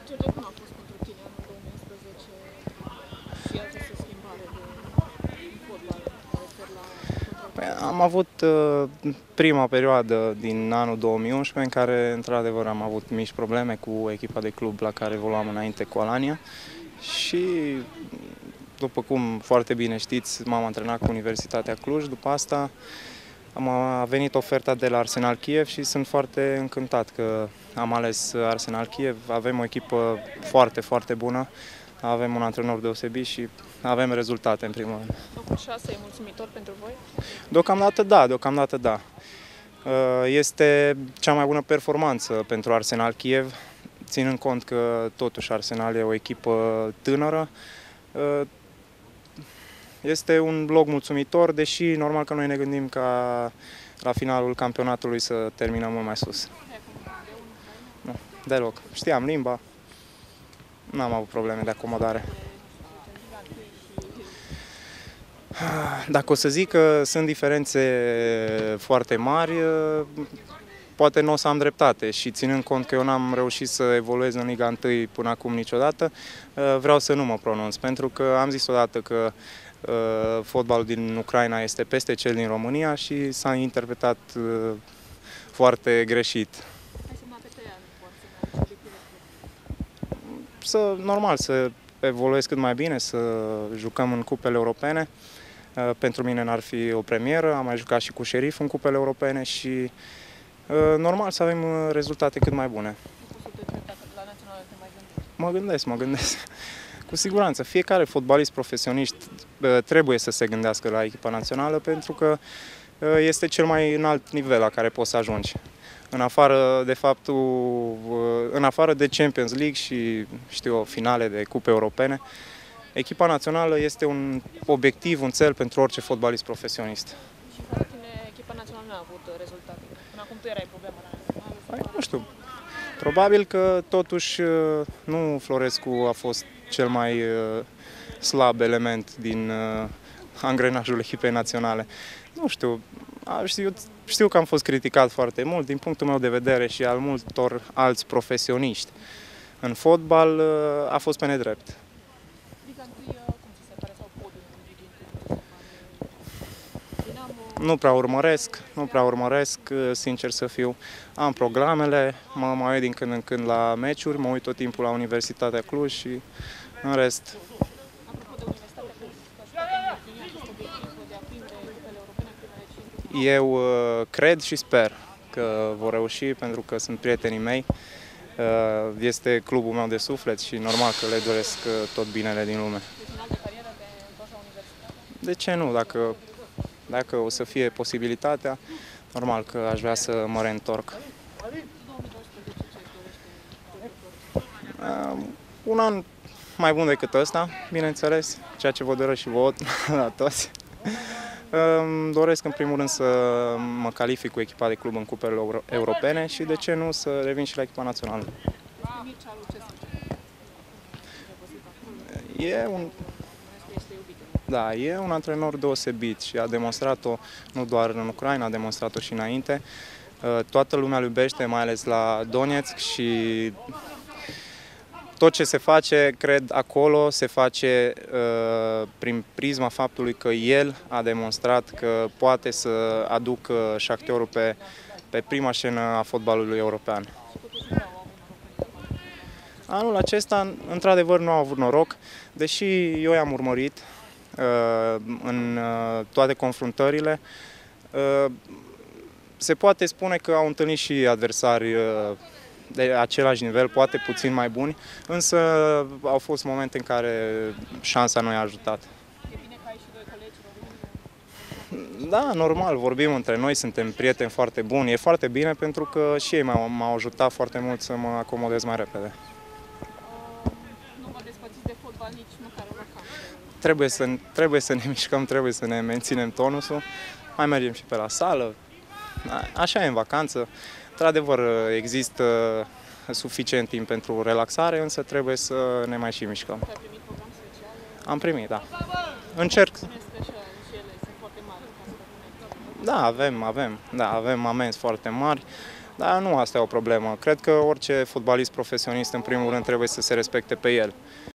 George, cum a fost pentru tine anul 2011 și această schimbare în fotbal, mă refer la contractul? Am avut prima perioadă din anul 2011 în care, într-adevăr, am avut mici probleme cu echipa de club la care evoluam înainte cu Alania și, după cum foarte bine știți, m-am antrenat cu Universitatea Cluj. După asta a venit oferta de la Arsenal Kiev și sunt foarte încântat că am ales Arsenal Kiev. Avem o echipă foarte, foarte bună, avem un antrenor deosebit și avem rezultate în primul rând. Locul 6 e mulțumitor pentru voi? Deocamdată da. Este cea mai bună performanță pentru Arsenal Kiev, ținând cont că totuși Arsenal e o echipă tânără. Este un loc mulțumitor, deși normal că noi ne gândim ca la finalul campionatului să terminăm mult mai sus. Nu, deloc. Știam limba, n-am avut probleme de acomodare. Dacă o să zic că sunt diferențe foarte mari, poate nu o să am dreptate și ținând cont că eu n-am reușit să evoluez în Liga 1 până acum niciodată, vreau să nu mă pronunț, pentru că am zis odată că fotbalul din Ucraina este peste cel din România și s-a interpretat foarte greșit. Normal, să evoluez cât mai bine, să jucăm în cupele europene. Pentru mine n-ar fi o premieră, am mai jucat și cu Șerif în cupele europene și normal să avem rezultate cât mai bune. Mă gândesc. Cu siguranță, fiecare fotbalist profesionist trebuie să se gândească la echipa națională pentru că este cel mai înalt nivel la care poți să ajungi. În afară de Champions League și finale de cupe europene, echipa națională este un obiectiv, un cel pentru orice fotbalist profesionist. Și pentru tine echipa națională nu a avut rezultate. Până acum tu erai problema națională. Nu știu. Probabil că totuși nu Florescu a fost cel mai slab element din angrenajul echipei naționale. Nu știu, știu că am fost criticat foarte mult din punctul meu de vedere și al multor alți profesioniști. În fotbal a fost pe nedrept. Nu prea urmăresc, sincer să fiu. Am programele, mă mai uit din când în când la meciuri, mă uit tot timpul la Universitatea Cluj și în rest. Eu cred și sper că vor reuși pentru că sunt prietenii mei. Este clubul meu de suflet și normal că le doresc tot binele din lume. De ce nu? Dacă o să fie posibilitatea, normal că aș vrea să mă reîntorc. Un an mai bun decât ăsta, bineînțeles, ceea ce vă doresc și vouă la toți. Doresc în primul rând să mă calific cu echipa de club în cupele europene și de ce nu să revin și la echipa națională. E un antrenor deosebit și a demonstrat-o nu doar în Ucraina, a demonstrat-o și înainte. Toată lumea îl iubește, mai ales la Donetsk și tot ce se face, cred, acolo se face prin prisma faptului că el a demonstrat că poate să aducă Shakhterul pe prima scenă a fotbalului european. Anul acesta, într-adevăr, nu au avut noroc, deși eu i-am urmărit în toate confruntările. Se poate spune că au întâlnit și adversari de același nivel, poate puțin mai buni, însă au fost momente în care șansa nu i-a ajutat. Da, normal, vorbim între noi, suntem prieteni foarte buni. E foarte bine pentru că și ei m-au ajutat foarte mult să mă acomodez mai repede. Nu vă despărțiți de fotbal nici măcar o vacanță? Trebuie să ne mișcăm, trebuie să ne menținem tonusul. Mai mergem și pe la sală. Așa e în vacanță. Într-adevăr, există suficient timp pentru relaxare, însă trebuie să ne mai și mișcăm. Ai primit program special? Am primit, da. Încerc. Da, Da, avem amenzi foarte mari. Dar nu asta e o problemă. Cred că orice fotbalist profesionist, în primul rând, trebuie să se respecte pe el.